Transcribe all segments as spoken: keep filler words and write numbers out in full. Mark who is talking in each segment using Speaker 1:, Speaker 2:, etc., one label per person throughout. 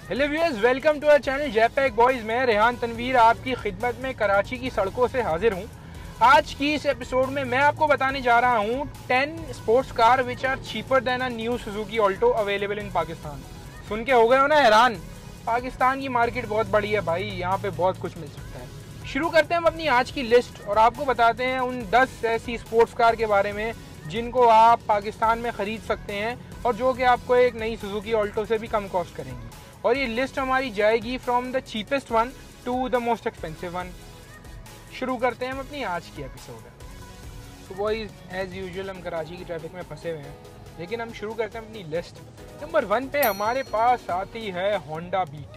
Speaker 1: Hello viewers, welcome to our channel Jaypak boys. मैं रेहान तनवीर आपकी खिदमत में कराची की सड़कों से हाजिर हूँ। आज की इस एपिसोड में मैं आपको बताने जा रहा हूँ ten sports car which are cheaper than a new Suzuki Alto available in Pakistan. सुन के हो गए हो ना हैरान? पाकिस्तान की मार्केट बहुत बड़ी है भाई, यहाँ पे बहुत कुछ मिल सकता है। शुरू करते हैं हम अपनी आज की लिस्ट और आपको बताते हैं उन दस ऐसी स्पोर्ट्स कार के बारे में जिनको आप पाकिस्तान में ख़रीद सकते हैं और जो कि आपको एक नई सुजुकी ऑल्टो से भी कम कॉस्ट करेंगी। और ये लिस्ट हमारी जाएगी from the cheapest one to the most expensive one. शुरू करते हैं हम अपनी आज की एपिसोड। तो बॉयज एज यूजुअल हम कराची की ट्रैफिक में फंसे हुए हैं, लेकिन हम शुरू करते हैं अपनी लिस्ट। नंबर वन पे हमारे पास आती है Honda Beat.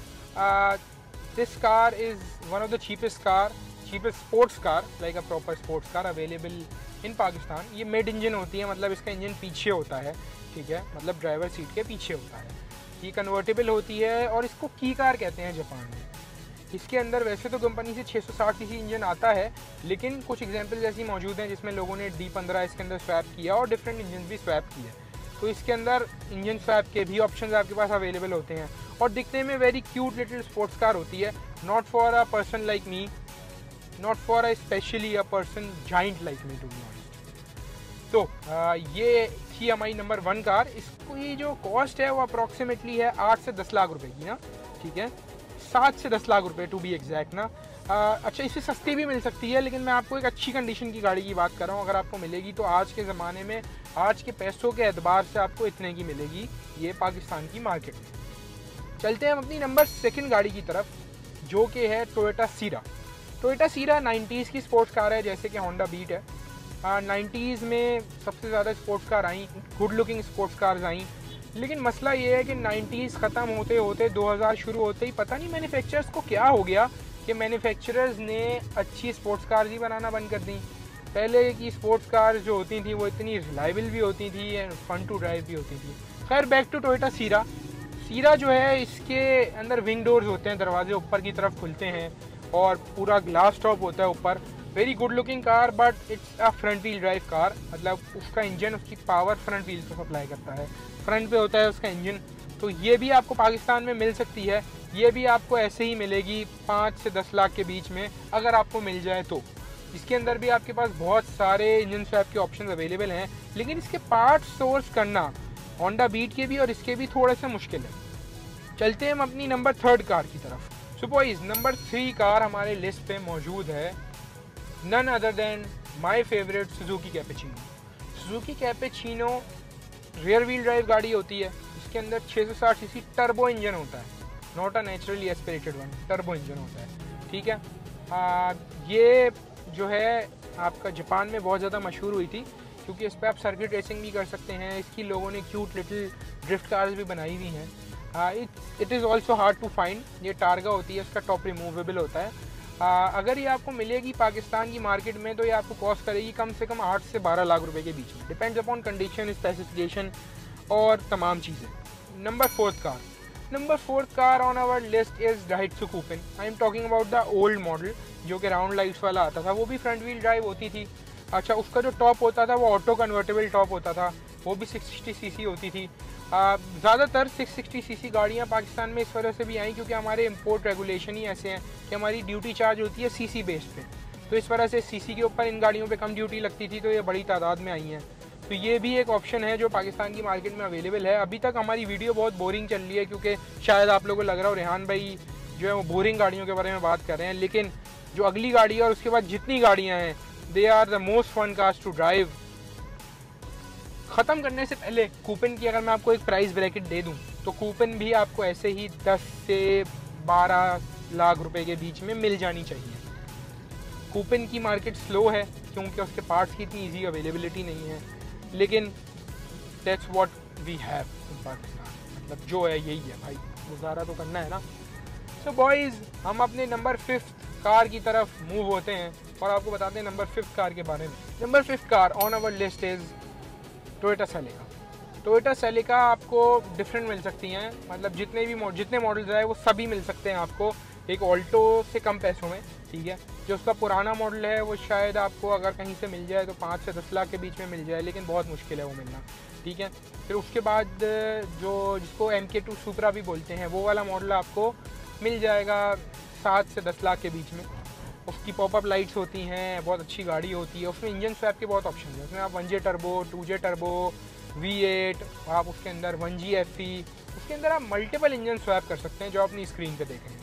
Speaker 1: This car is one of the cheapest car cheapest sports car like a proper sports car available in Pakistan. ये मिड इंजन होती है, मतलब इसका इंजन पीछे होता है, ठीक है, मतलब ड्राइवर सीट के पीछे होता है। ये कन्वर्टेबल होती है और इसको की कार कहते हैं जापान में। इसके अंदर वैसे तो कंपनी से छह सौ साठ सीसी इंजन आता है, लेकिन कुछ एग्जांपल्स ऐसी मौजूद हैं जिसमें लोगों ने डी पंद्रह इसके अंदर स्वैप किया और डिफरेंट इंजन भी स्वैप किए। तो इसके अंदर इंजन स्वैप के भी ऑप्शन आपके पास अवेलेबल होते हैं और दिखने में very cute little sports car होती है। Not for a person like me, not for a especially a person giant like me to be honest. तो आ, ये थी हमारी नंबर वन कार। इसको ये जो कॉस्ट है वो अप्रॉक्सीमेटली है आठ से दस लाख रुपए की ना, ठीक है, सात से दस लाख रुपए टू बी एग्जैक्ट ना। आ, अच्छा, इससे सस्ती भी मिल सकती है, लेकिन मैं आपको एक अच्छी कंडीशन की गाड़ी की बात कर रहा हूँ। अगर आपको मिलेगी तो आज के ज़माने में आज के पैसों के एतबार से आपको इतने की मिलेगी ये पाकिस्तान की मार्केट में। चलते हैं हम अपनी नंबर सेकेंड गाड़ी की तरफ, जो कि है टोयोटा सीरा। टोयोटा सीरा नाइन्टीज़ की स्पोर्ट्स कार है, जैसे कि होंडा बीट है। नाइन्टीज़ में सबसे ज़्यादा स्पोर्ट्स कार आई, गुड लुकिंग स्पोर्ट्स कार्स आई, लेकिन मसला ये है कि नाइन्टीज़ ख़त्म होते होते दो हज़ार शुरू होते ही पता नहीं मैन्युफैक्चरर्स को क्या हो गया कि मैन्युफैक्चरर्स ने अच्छी स्पोर्ट्स कार्स ही बनाना बंद कर दी। पहले की स्पोर्ट्स कार्स जो होती थी वो इतनी रिलायबल भी होती थी एंड फन टू ड्राइव भी होती थी। खैर, बैक टू टोयोटा सीरा। सीरा जो है, इसके अंदर विंग डोर्स होते हैं, दरवाजे ऊपर की तरफ खुलते हैं और पूरा ग्लास टॉप होता है ऊपर। Very good looking car, but it's a front wheel drive car, मतलब उसका इंजन उसकी पावर फ्रंट व्हील को सप्लाई करता है, फ्रंट पे होता है उसका इंजन। तो ये भी आपको पाकिस्तान में मिल सकती है। ये भी आपको ऐसे ही मिलेगी पाँच से दस लाख के बीच में, अगर आपको मिल जाए तो। इसके अंदर भी आपके पास बहुत सारे इंजन स्वैप के ऑप्शन अवेलेबल हैं, लेकिन इसके पार्ट सोर्स करना होंडा बीट के भी और इसके भी थोड़े से मुश्किल है। चलते हैं हम अपनी नंबर थर्ड कार की तरफ। So boys, number three car हमारे लिस्ट पे मौजूद है none other than my favourite Suzuki Cappuccino. Suzuki Cappuccino rear wheel drive गाड़ी होती है। इसके अंदर छह सौ साठ सीसी टर्बो इंजन होता है, not a naturally aspirated one, turbo engine होता है, ठीक है। आ, ये जो है आपका जापान में बहुत ज़्यादा मशहूर हुई थी, क्योंकि इस पर आप सर्किट रेसिंग भी कर सकते हैं। इसकी लोगों ने क्यूट लिटिल ड्रिफ्ट कार्स भी बनाई हुई हैं। It it is also hard to find. ये टारगा होती है, इसका टॉप रिमूवेबल होता है। आ, अगर ये आपको मिलेगी पाकिस्तान की मार्केट में तो ये आपको कॉस्ट करेगी कम से कम आठ से बारह लाख रुपए के बीच में, डिपेंड्स अपॉन कंडीशन, स्पेसिफिकेशन और तमाम चीज़ें। Number fourth car number fourth car on our list is Daihatsu Copen. I am talking about the old model, जो कि राउंड लाइट्स वाला आता था। वो भी फ्रंट व्हील ड्राइव होती थी। अच्छा, उसका जो टॉप होता था वो ऑटो कन्वर्टेबल टॉप होता था, वो भी सिक्स सिक्सटी सी सी होती थी। ज़्यादातर सिक्स सिक्सटी सी सी गाड़ियाँ पाकिस्तान में इस वजह से भी आई क्योंकि हमारे इंपोर्ट रेगुलेशन ही ऐसे हैं कि हमारी ड्यूटी चार्ज होती है सीसी बेस पे। तो इस वजह से सीसी के ऊपर इन गाड़ियों पे कम ड्यूटी लगती थी, तो ये बड़ी तादाद में आई हैं। तो ये भी एक ऑप्शन है जो पाकिस्तान की मार्केट में अवेलेबल है। अभी तक हमारी वीडियो बहुत बोरिंग चल रही है, क्योंकि शायद आप लोगों को लग रहा हो रेहान भाई जो है वो बोरिंग गाड़ियों के बारे में बात कर रहे हैं, लेकिन जो अगली गाड़ी है और उसके बाद जितनी गाड़ियाँ हैं, they are the most fun cars to drive. ख़त्म करने से पहले कूपन की अगर मैं आपको एक प्राइस ब्रैकेट दे दूं तो कूपन भी आपको ऐसे ही दस से बारह लाख रुपए के बीच में मिल जानी चाहिए। कूपन की मार्केट स्लो है क्योंकि उसके पार्ट्स की इतनी ईजी अवेलेबिलिटी नहीं है, लेकिन that's what we have in Pakistan. मतलब जो है यही है भाई, गुजारा तो करना है ना। सो बॉयज़, हम अपने नंबर फिफ्थ कार की तरफ मूव होते हैं और आपको बताते हैं नंबर फिफ्थ कार के बारे में। Number fifth car on our list is Toyota Celica. Toyota Celica आपको डिफरेंट मिल सकती हैं, मतलब जितने भी जितने मॉडल्स आए वो सभी मिल सकते हैं आपको। एक ऑल्टो से कम पैसों में, ठीक है। जो उसका पुराना मॉडल है वो शायद आपको अगर कहीं से मिल जाए तो पाँच से दस लाख के बीच में मिल जाए, लेकिन बहुत मुश्किल है वो मिलना, ठीक है। फिर उसके बाद जो जिसको एम के टू सुपरा भी बोलते हैं, वो वाला मॉडल आपको मिल जाएगा सात से दस लाख के बीच में। उसकी पॉपअप लाइट्स होती हैं, बहुत अच्छी गाड़ी होती है। उसमें इंजन स्वैप के बहुत ऑप्शन हैं। उसमें आप one J turbo, two J turbo, V eight, आप उसके अंदर वन जी एफ ई, उसके अंदर आप मल्टीपल इंजन स्वैप कर सकते हैं जो अपनी स्क्रीन पे देखेंगे।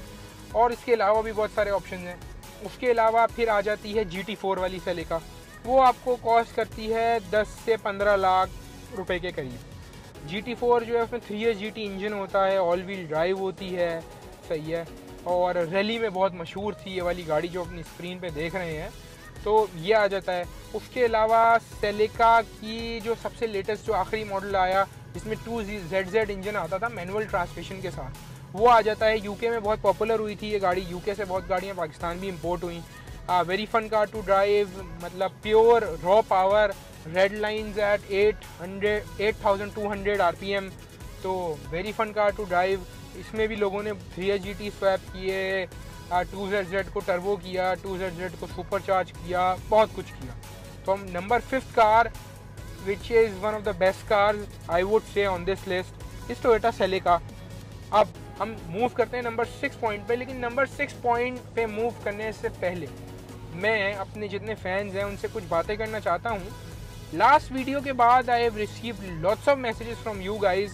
Speaker 1: और इसके अलावा भी बहुत सारे ऑप्शन हैं। उसके अलावा फिर आ जाती है जी टी फोर वाली सेलेका, वो आपको कॉस्ट करती है दस से पंद्रह लाख रुपए के करीब। जी टी फोर जो है उसमें three S G T engine होता है, ऑल व्हील ड्राइव होती है, सही है। और रैली में बहुत मशहूर थी ये वाली गाड़ी जो अपनी स्क्रीन पे देख रहे हैं, तो ये आ जाता है। उसके अलावा सेलेका की जो सबसे लेटेस्ट जो आखिरी मॉडल आया जिसमें टू जेड जेड इंजन आता था मैनुअल ट्रांसमिशन के साथ, वो आ जाता है। यूके में बहुत पॉपुलर हुई थी ये गाड़ी, यूके से बहुत गाड़ियाँ पाकिस्तान भी इंपोर्ट हुई। Very fun car to drive, मतलब pure raw power, red lines at eight hundred eight thousand two hundred R P M, तो very fun car to drive. इसमें भी लोगों ने three S G T swap किए, two Z Z को turbo किया, two Z Z को super charge किया, बहुत कुछ किया। तो हम number fifth car which is one of the best cars I would say on this list is Toyota Celica. अब हम मूव करते हैं नंबर सिक्स पॉइंट पे, लेकिन नंबर सिक्स पॉइंट पे मूव करने से पहले मैं अपने जितने फैंस हैं उनसे कुछ बातें करना चाहता हूँ। लास्ट वीडियो के बाद I have received lots of messages from you guys,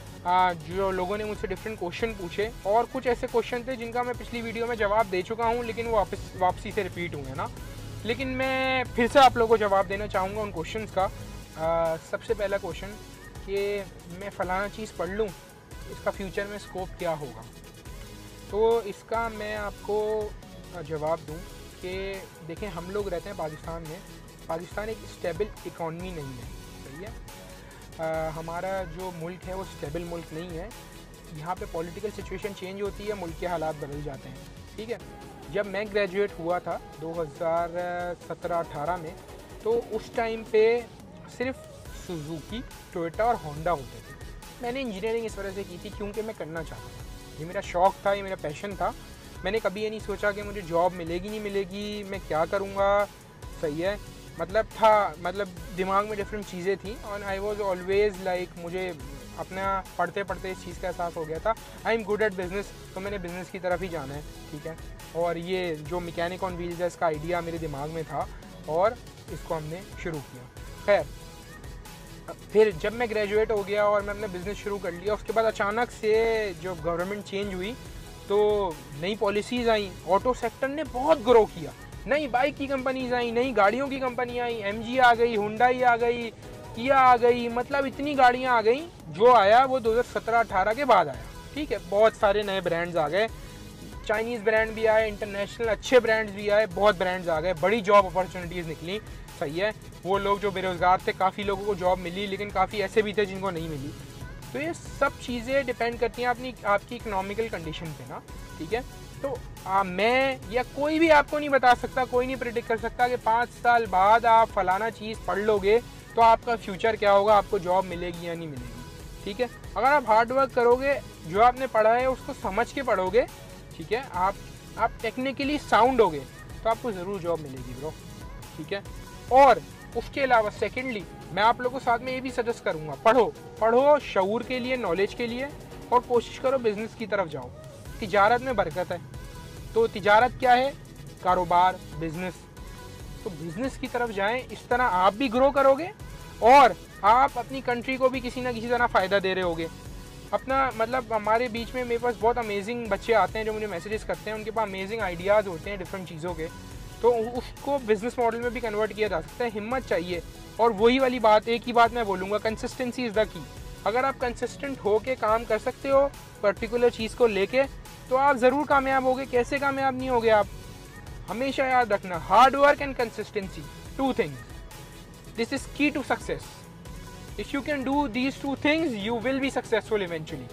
Speaker 1: जो लोगों ने मुझसे डिफरेंट क्वेश्चन पूछे, और कुछ ऐसे क्वेश्चन थे जिनका मैं पिछली वीडियो में जवाब दे चुका हूँ, लेकिन वो वापस वापसी से रिपीट हुए ना। लेकिन मैं फिर से आप लोगों को जवाब देना चाहूँगा उन क्वेश्चंस का। आ, सबसे पहला क्वेश्चन कि मैं फ़लाना चीज़ पढ़ लूँ, इसका फ्यूचर में स्कोप क्या होगा। तो इसका मैं आपको जवाब दूँ कि देखें, हम लोग रहते हैं पाकिस्तान में। पाकिस्तान एक स्टेबल इकॉनमी नहीं है, सही है। आ, हमारा जो मुल्क है वो स्टेबल मुल्क नहीं है। यहाँ पे पॉलिटिकल सिचुएशन चेंज होती है, मुल्क के हालात बदल जाते हैं, ठीक है। जब मैं ग्रेजुएट हुआ था दो हज़ार सत्रह अठारह में, तो उस टाइम पे सिर्फ सुजुकी, टोयोटा और होंडा होते थे। मैंने इंजीनियरिंग इस वजह से की थी क्योंकि मैं करना चाहता था, ये मेरा शौक़ था, ये मेरा पैशन था। मैंने कभी ये नहीं सोचा कि मुझे जॉब मिलेगी नहीं मिलेगी, मैं क्या करूँगा, सही है। मतलब था, मतलब दिमाग में डिफरेंट चीज़ें थी, और आई वॉज ऑलवेज़ लाइक, मुझे अपना पढ़ते पढ़ते इस चीज़ का एहसास हो गया था I am good at business, तो मैंने बिज़नेस की तरफ ही जाना है, ठीक है। और ये जो मैकेनिक ऑन व्हील्स है, इसका आइडिया मेरे दिमाग में था और इसको हमने शुरू किया। खैर, फिर जब मैं ग्रेजुएट हो गया और मैं अपना बिज़नेस शुरू कर लिया, उसके बाद अचानक से जो गवर्नमेंट चेंज हुई तो नई पॉलिसीज़ आई, ऑटो सेक्टर ने बहुत ग्रो किया, नई बाइक की कंपनीज आई, नई गाड़ियों की कंपनी आई, एम जी आ गई, हुंडई आ गई, किया आ गई, मतलब इतनी गाड़ियाँ आ गई। जो आया वो दो हज़ार सत्रह अठारह के बाद आया, ठीक है। बहुत सारे नए ब्रांड्स आ गए, चाइनीज़ ब्रांड भी आए, इंटरनेशनल अच्छे ब्रांड्स भी आए, बहुत ब्रांड्स आ गए, बड़ी जॉब अपॉर्चुनिटीज़ निकली, सही है। वो लोग जो बेरोज़गार थे, काफ़ी लोगों को जॉब मिली, लेकिन काफ़ी ऐसे भी थे जिनको नहीं मिली। तो ये सब चीज़ें डिपेंड करती हैं अपनी आपकी इकोनॉमिकल कंडीशन पे ना, ठीक है। तो आ, मैं या कोई भी आपको नहीं बता सकता, कोई नहीं प्रेडिक्ट कर सकता कि पाँच साल बाद आप फलाना चीज़ पढ़ लोगे तो आपका फ्यूचर क्या होगा, आपको जॉब मिलेगी या नहीं मिलेगी, ठीक है। अगर आप हार्ड वर्क करोगे, जो आपने पढ़ा है उसको समझ के पढ़ोगे, ठीक है, आप आप टेक्निकली साउंड होगे तो आपको ज़रूर जॉब मिलेगी ब्रो, ठीक है। और उसके अलावा सेकेंडली मैं आप लोगों को साथ में ये भी सजेस्ट करूँगा, पढ़ो पढ़ो शऊर के लिए, नॉलेज के लिए, और कोशिश करो बिज़नेस की तरफ जाओ। तिजारत में बरकत है, तो तिजारत क्या है, कारोबार, बिज़नेस। तो बिज़नेस की तरफ जाएं, इस तरह आप भी ग्रो करोगे और आप अपनी कंट्री को भी किसी ना किसी तरह फ़ायदा दे रहे होगे। अपना मतलब हमारे बीच में मेरे पास बहुत अमेजिंग बच्चे आते हैं जो मुझे मैसेजेस करते हैं, उनके पास अमेजिंग आइडियाज़ होते हैं डिफरेंट चीज़ों के, तो उसको बिज़नेस मॉडल में भी कन्वर्ट किया जा सकता है। हिम्मत चाहिए, और वही वाली बात, एक ही बात मैं बोलूँगा, कंसिस्टेंसी इज़ द की। अगर आप कंसिस्टेंट हो के काम कर सकते हो पर्टिकुलर चीज़ को लेके, तो आप ज़रूर कामयाब होगे। कैसे कामयाब नहीं होगे आप, हमेशा याद रखना, hard work and consistency, two things, this is key to success. If you can do these two things you will be successful eventually.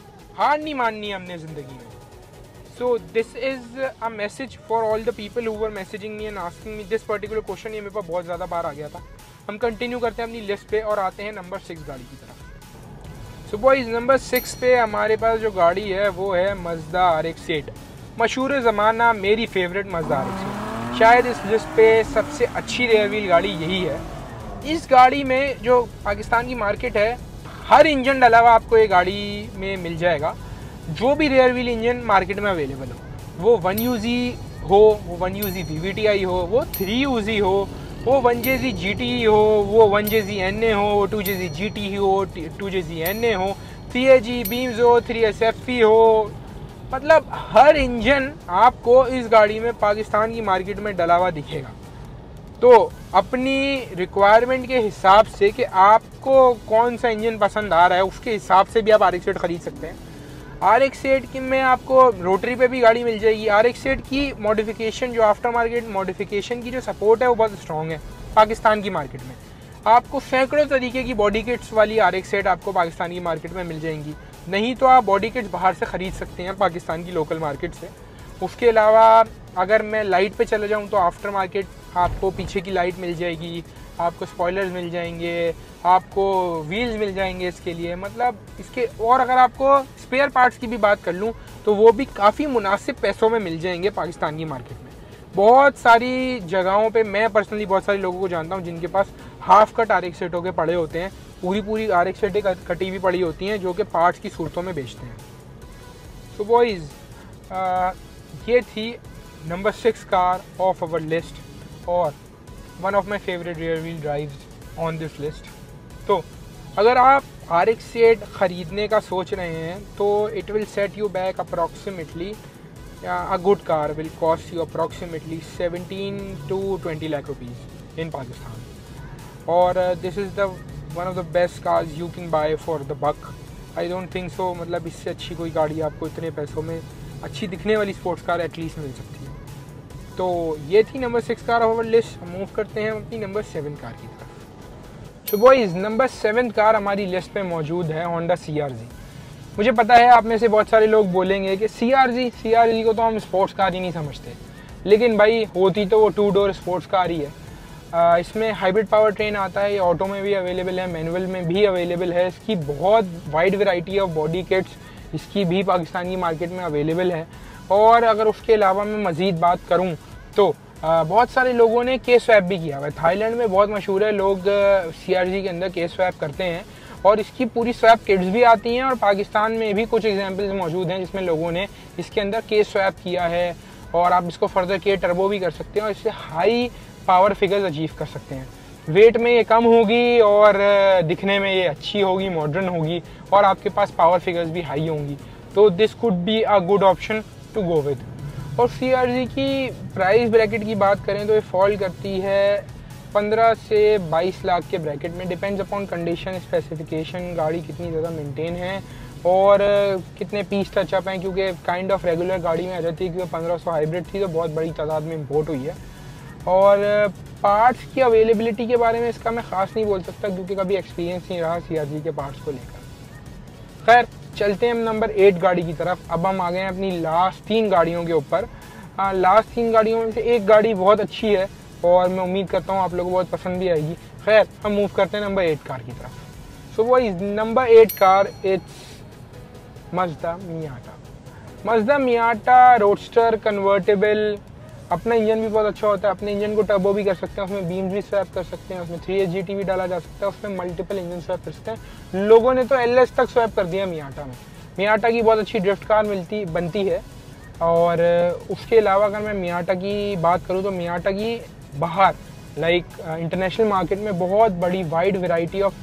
Speaker 1: हार नहीं माननी हमने ज़िंदगी में। So this is a message for all the people who were messaging me and asking me this particular question. ये मेरे पास बहुत ज़्यादा बार आ गया था। हम कंटिन्यू करते हैं अपनी लिस्ट पे और आते हैं नंबर सिक्स गाड़ी की तरफ। सो बॉयज़, नंबर सिक्स पे हमारे पास जो गाड़ी है वो है मज़दा आर एक्स एट। मशहूर ज़माना मेरी favourite Mazda R X eight, शायद इस लिस्ट पे सबसे अच्छी रेयर व्हील गाड़ी यही है। इस गाड़ी में जो पाकिस्तान की मार्केट है, हर इंजन डला हुआ आपको ये गाड़ी में मिल जाएगा। जो भी रेयर व्हील इंजन मार्केट में अवेलेबल हो, वो वन यूजी हो, वो one U G V V T I, वो थ्री यूजी हो, वो वन जे जी जी टी हो, वो one J G N A हो, वो two J G G T हो, two J G N A हो, three A G beams हो, three S F E हो, मतलब हर इंजन आपको इस गाड़ी में पाकिस्तान की मार्केट में डला हुआ दिखेगा। तो अपनी रिक्वायरमेंट के हिसाब से कि आपको कौन सा इंजन पसंद आ रहा है, उसके हिसाब से भी आप आर एक्स एट ख़रीद सकते हैं। आर एक्स एट की में आपको रोटरी पे भी गाड़ी मिल जाएगी। आर एक्स एट की मॉडिफिकेशन, जो आफ्टर मार्केट मॉडिफिकेशन की जो सपोर्ट है वो बहुत स्ट्रॉन्ग है पाकिस्तान की मार्केट में। आपको सैकड़ों तरीके की बॉडी किट्स वाली आर एक्स एट आपको पाकिस्तान की मार्केट में मिल जाएंगी। नहीं तो आप बॉडी किट्स बाहर से ख़रीद सकते हैं पाकिस्तान की लोकल मार्केट से। उसके अलावा अगर मैं लाइट पे चले जाऊं तो आफ्टर मार्केट आपको पीछे की लाइट मिल जाएगी, आपको स्पॉयलर्स मिल जाएंगे, आपको व्हील्स मिल जाएंगे इसके लिए, मतलब इसके। और अगर आपको स्पेयर पार्ट्स की भी बात कर लूँ तो वो भी काफ़ी मुनासिब पैसों में मिल जाएंगे पाकिस्तान की मार्केट में। बहुत सारी जगहों पे मैं पर्सनली बहुत सारे लोगों को जानता हूँ जिनके पास हाफ कट आर एक्स एटों के पड़े होते हैं, पूरी पूरी आर एक्स एटें कटी हुई पड़ी होती हैं, जो कि पार्ट्स की सूरतों में बेचते हैं। तो बॉयज़, ये थी number six car of our list और one of my favourite rear wheel drives on this list. तो अगर आप आर एक्स एट ख़रीदने का सोच रहे हैं तो it will set you back approximately, a good car will cost you approximately seventeen to twenty lakh rupees in Pakistan, or uh, this is the one of the best cars you can buy for the buck. I don't think so, मतलब इससे अच्छी कोई गाड़ी आपको इतने पैसों में अच्छी दिखने वाली स्पोर्ट्स कार एटलीस्ट मिल सकती है। तो ये थी number six car of our list. Move करते हैं अपनी नंबर सेवन कार की तरफ। तो बॉयज़, नंबर सेवन कार हमारी लिस्ट पे मौजूद है होंडा सी आर जी। मुझे पता है आप में से बहुत सारे लोग बोलेंगे कि C R G C R G को तो हम स्पोर्ट्स कार ही नहीं समझते, लेकिन भाई होती तो वो टू डोर स्पोर्ट्स कार ही है। आ, इसमें हाइब्रिड पावर ट्रेन आता है, ये ऑटो में भी अवेलेबल है, मैनुअल में भी अवेलेबल है। इसकी बहुत wide variety of body kits इसकी भी पाकिस्तान की मार्केट में अवेलेबल है। और अगर उसके अलावा मैं मज़ीद बात करूँ तो आ, बहुत सारे लोगों ने के स्वैप भी किया हुआ है। थाईलैंड में बहुत मशहूर है, लोग सी आर जी के अंदर के स्वैप करते हैं और इसकी पूरी स्वैप किट्स भी आती हैं। और पाकिस्तान में भी कुछ एग्जांपल्स मौजूद हैं जिसमें लोगों ने इसके अंदर के स्वैप किया है और आप इसको फर्दर के टर्बो भी कर सकते हैं और इससे हाई पावर फिगर्स अचीव कर सकते हैं। वेट में ये कम होगी और दिखने में ये अच्छी होगी, मॉडर्न होगी और आपके पास पावर फिगर्स भी हाई होंगी। तो this could be a good option to go with. और सी आर जी की प्राइस ब्रैकेट की बात करें तो ये फॉल करती है पंद्रह से बाईस लाख के ब्रैकेट में, डिपेंड्स अपॉन कंडीशन, स्पेसिफिकेशन, गाड़ी कितनी ज़्यादा मेंटेन है और कितने पीस टचअप हैं, क्योंकि काइंड ऑफ रेगुलर गाड़ी में आ जाती है, क्योंकि पंद्रह सौ हाइब्रिड थी तो बहुत बड़ी तादाद में इंपोर्ट हुई है। और पार्ट्स की अवेलेबिलिटी के बारे में इसका मैं ख़ास नहीं बोल सकता क्योंकि कभी एक्सपीरियंस नहीं रहा सी आर जी के पार्ट्स को लेकर। खैर, चलते हैं हम नंबर एट गाड़ी की तरफ। अब हम आ गए हैं अपनी लास्ट तीन गाड़ियों के ऊपर। लास्ट तीन गाड़ियों में से एक गाड़ी बहुत अच्छी है और मैं उम्मीद करता हूँ आप लोगों को बहुत पसंद भी आएगी। खैर, हम मूव करते हैं नंबर एट कार की तरफ। सो वो is number eight car, it's Mazda Miata. Mazda Miata roadster convertible, अपना इंजन भी बहुत अच्छा होता है, अपने इंजन को टर्बो भी कर सकते हैं, उसमें बीम्स भी स्वैप कर सकते हैं, उसमें थ्री एच जी टी भी डाला जा सकता है, उसमें मल्टीपल इंजन स्वैप कर सकते हैं। लोगों ने तो एल एस तक स्वैप कर दिया मियाटा में। मियाटा की बहुत अच्छी ड्रिफ्ट कार मिलती बनती है। और उसके अलावा अगर मैं मियाटा की बात करूँ तो मियाटा की बाहर लाइक इंटरनेशनल मार्केट में बहुत बड़ी वाइड वैरायटी ऑफ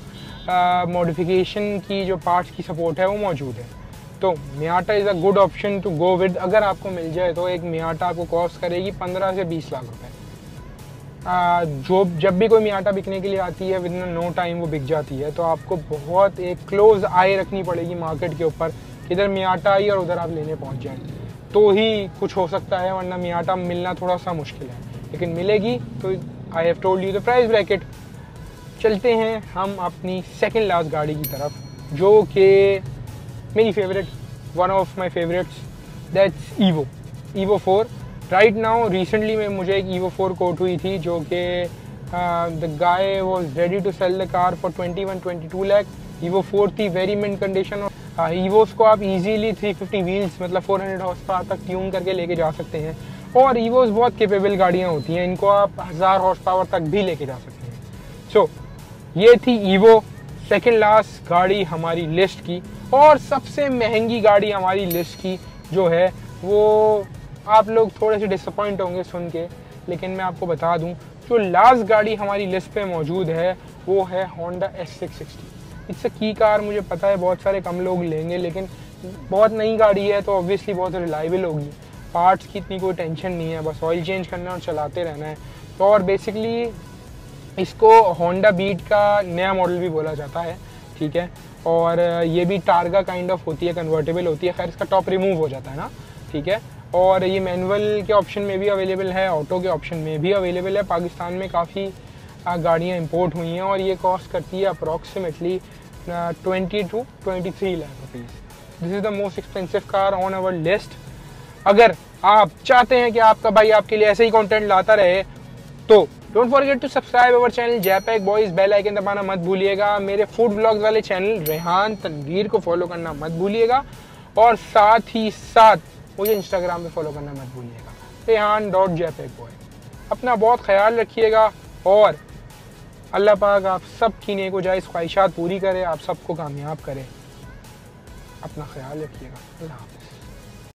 Speaker 1: मॉडिफिकेशन की जो पार्ट्स की सपोर्ट है वो मौजूद है। तो Miata is a good option to go with. अगर आपको मिल जाए तो एक मियाटा आपको कॉस्ट करेगी पंद्रह से बीस लाख रुपए। जो जब भी कोई मियाटा बिकने के लिए आती है विद इन नो टाइम वो बिक जाती है, तो आपको बहुत एक क्लोज आई रखनी पड़ेगी मार्केट के ऊपर, इधर मियाटा आई और उधर आप लेने पहुंच जाएं तो ही कुछ हो सकता है, वरना मियाटा मिलना थोड़ा सा मुश्किल है, लेकिन मिलेगी। तो I have told you the price bracket. चलते हैं हम अपनी सेकेंड लास्ट गाड़ी की तरफ, जो कि मेरी favourite, one of my favourites, that's Evo Evo four. Right now recently में मुझे एक ईवो फोर कोट हुई थी जो कि the guy was ready to sell the car for twenty one twenty two lakh. Evo four थी वेरी मिंट कंडीशन और Evos को आप इजीली थ्री फिफ्टी व्हील्स मतलब फोर हंड्रेड हॉर्स पावर तक ट्यून करके लेके जा सकते हैं। और ईवोस बहुत कैपेबल गाड़ियाँ होती हैं, इनको आप हज़ार हॉर्स पावर तक भी लेके जा सकते हैं। सो so, ये थी ईवो, सेकेंड लास्ट गाड़ी हमारी लिस्ट की। और सबसे महंगी गाड़ी हमारी लिस्ट की जो है वो आप लोग थोड़े से डिसअपॉइंट होंगे सुन के, लेकिन मैं आपको बता दूं जो लास्ट गाड़ी हमारी लिस्ट पे मौजूद है वो है Honda S six sixty. It's a kei car, मुझे पता है बहुत सारे कम लोग लेंगे, लेकिन बहुत नई गाड़ी है तो ऑब्वियसली बहुत रिलायबल होगी। पार्ट्स की इतनी कोई टेंशन नहीं है, बस ऑयल चेंज करना और चलाते रहना है। तो और बेसिकली इसको होंडा बीट का नया मॉडल भी बोला जाता है, ठीक है। और ये भी टारगा काइंड ऑफ होती है, कन्वर्टेबल होती है। खैर इसका टॉप रिमूव हो जाता है ना, ठीक है। और ये मैनुअल के ऑप्शन में भी अवेलेबल है, ऑटो के ऑप्शन में भी अवेलेबल है। पाकिस्तान में काफ़ी गाड़ियाँ इंपोर्ट हुई हैं और ये कॉस्ट करती है approximately twenty two twenty three lakh rupees. This is the most expensive car on our list. अगर आप चाहते हैं कि आपका भाई आपके लिए ऐसे ही कंटेंट लाता रहे तो don't forget to subscribe our channel Japack boys, bell icon दबाना मत भूलिएगा। मेरे फूड ब्लॉग्स वाले चैनल रेहान तनवीर को फॉलो करना मत भूलिएगा और साथ ही साथ मुझे इंस्टाग्राम पे फॉलो करना मत भूलिएगा, रेहान डॉट जैपैक बॉय। अपना बहुत ख्याल रखिएगा और अल्लाह पाक आप सब की नेको जायज़ ख्वाहिशात पूरी करे, आप सबको कामयाब करे। अपना ख्याल रखिएगा। अल्लाह हाफ़िज़।